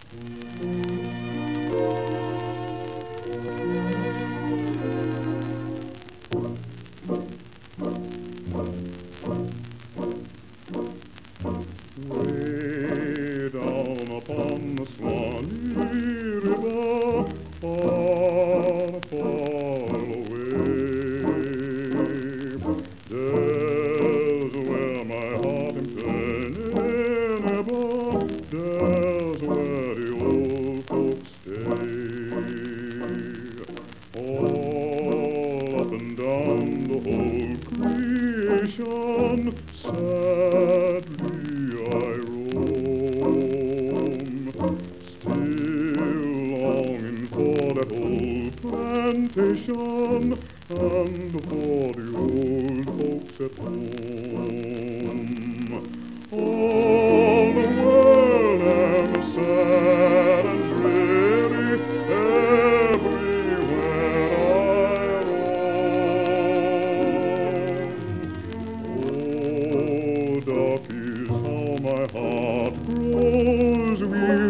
Way down upon the Swanee River, far, far away, there's where my heart in turning ever, there's where the old folks stay. All up and down the whole creation, sadly I roam, still longing for that old plantation and for the old folks at home. All the world am sad and dreary everywhere I roam. Oh, dark is how my heart grows weary.